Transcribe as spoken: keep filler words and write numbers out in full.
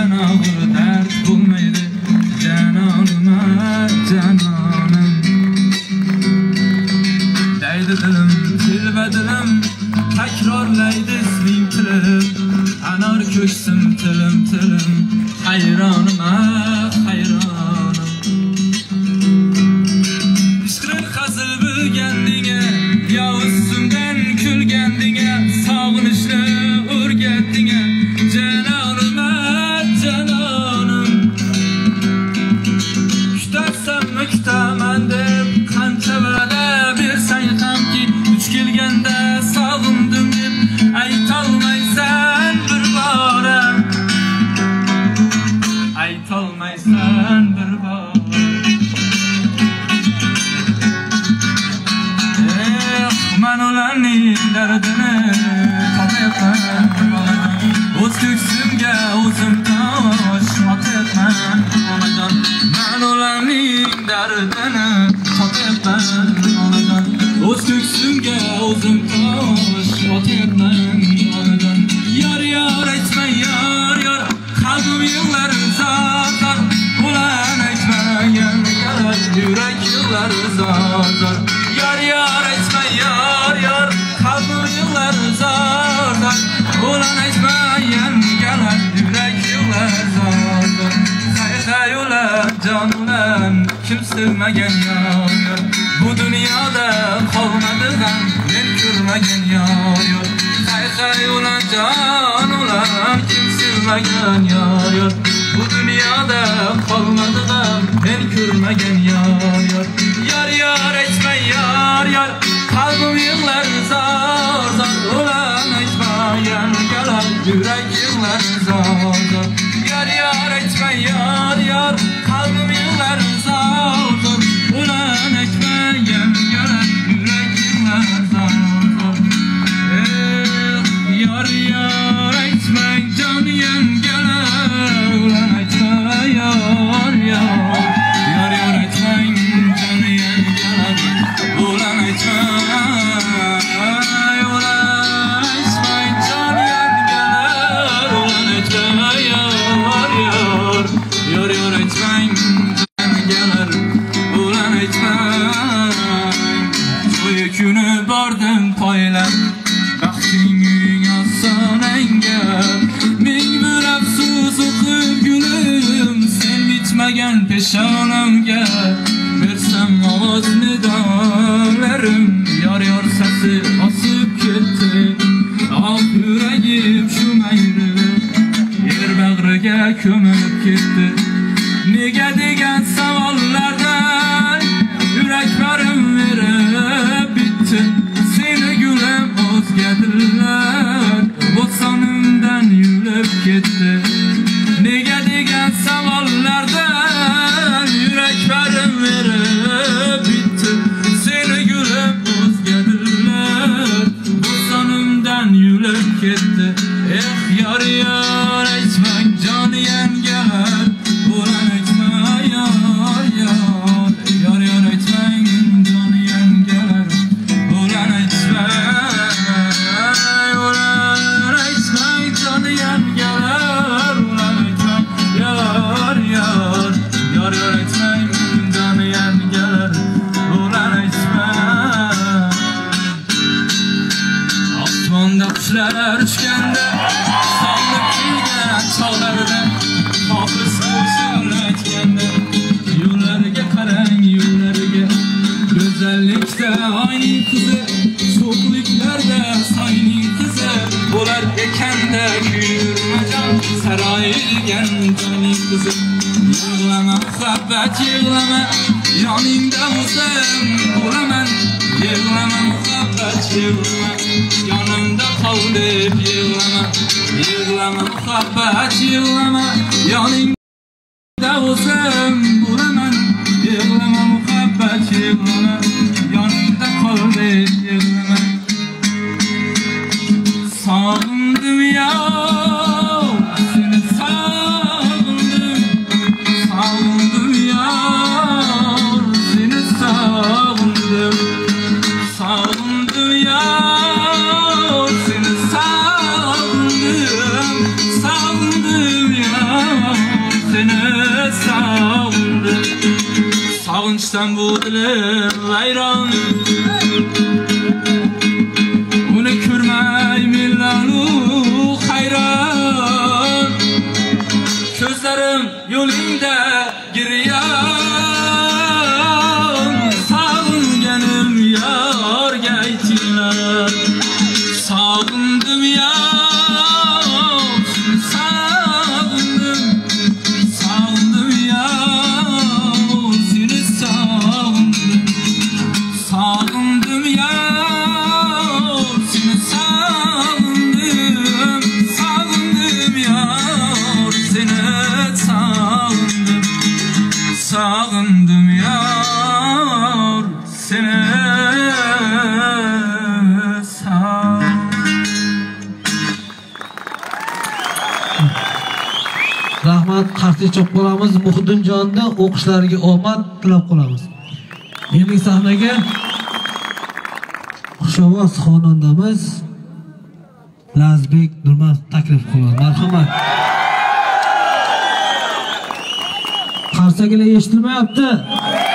senden ağır dert bulmaydı cananıma cananım. Deydi dilim tilbe dilim tekrarlaydı ismim tilim anar köksüm tilim tilim hayranıma hayranım. Pişkirin hazır bilgendine ya üstümden külgendine sağınışlı urgetdine cananıma cananım. Kütaksam mı kütaman deb qancha va'da bersang hamki uch kelganda sog'indim deb aytolmaysan bir bora aytolmaysan bir bora. Eh men ularning dardini topayapman o'z ko'ksimga o'zim tosh otayapman onajon. Men ularning dardini topayapman onajon o'z ko'ksimga o'zim tosh otayapman onajon. Yor yor aytma yor yor qalbim yig'lar zor zor ulan aytmagan qarar yurak yig'lar zor zor. Yor yor aytma yor yor qalbim yig'lar zor zor ulan aytmagan qarar yurak yig'lar zor zor. Hay hay ulan jon ulan kim sevmagan yor yor bu dunyoda qolmadi ham men ko'rmagan yor yor. Hay hay ulan jon ulan kim sevmagan yor yor bu dunyoda qolmadi ham men ko'rmagan yor yor. Yor yor aytma yor yor qalbim yig'lar zor zor ulan aytmagan qalar yurak yig'lar zor zor. Yor yor aytma yor yor qalbim yig'lar zor zor ulan aytmagan qalar yurak yig'lar zor zor. Eh yor yor aytmang jon yangalar ulan aytma yor yor. Yor yor aytmang jon yangalar ulan aytma ulan aytmang jon yangalar ulan aytma yor yor. Yor yor aytmang jon yangalar ulan aytmang. To'y kuni bordim poylab baxting uying ostonangga ming bir afsus o'qib gulim sen bitmagan peshonamga bersam ovoz nidolarim yor yor sasi osib ketdi ah yuragim shu mayli yer bag'riga ko'milib ketdi. Nega degan savollardan yuraklarım verib bitti seni gulim o'zgadilar bo'stonimdan yulib ketdi. Nega degan savollardan yuraklarım verib bitti seni gulim o'zgadilar bo'stonimdan yulib ketdi. Eh yor yor aytmang jon yangalar ulan aytma yor yor. Yor yor aytmang jon yangalar ulan aytma ulan aytmang jon yangalar ulan aytma yor yor. Yor yor aytmang jon yangalar ulan aytma. Osmonda qushlar uchganda solib kuygan chog'larida hofis qo'shiq aytganda yo'llariga qarang yo'llariga go'zallikda oyning qizi sho'xliklarda soyning qizi bo'lar ekanda kuyurmajon saroyilgan joyning qizi. Yig'lama muhabbat yig'lama yoningda o'zim bo'laman. Yig'lama muhabbat yig'lama yonimda qol deb yig'lama. Yig'lama muhabbat yig'lama yoningda o'zim bo'laman. Yig'lama muhabbat yig'lama yonimda qol deb yig'lama. Sog'indim yo seni sog'indim sog'indim yo seni sog'indim sog'indim yo seni sog'indim sog'indim yo Sog'inchdan bu dilim vayron. Uni ko'rmay menlanu hayron. Ko'zlarim yo'lingda giryon. Sog'inganim yorga aytinglar. Sog'indim yor, sog'indim, sog'indim yor, seni sog'indim. Sog'indim yor, seni sog'indim, sog'indim yor, seni sog'indim. Sog'indim yor, seni Rahmat, qarshi cho'q qolamiz. Muxdinjonni o'qishlariga omad tilab qolamiz. Endi sahnaga xushovoz xonandamiz Lazbek Nurmatov taklif qiladi. Marhamat. Qarsagilar eshitilmayapti.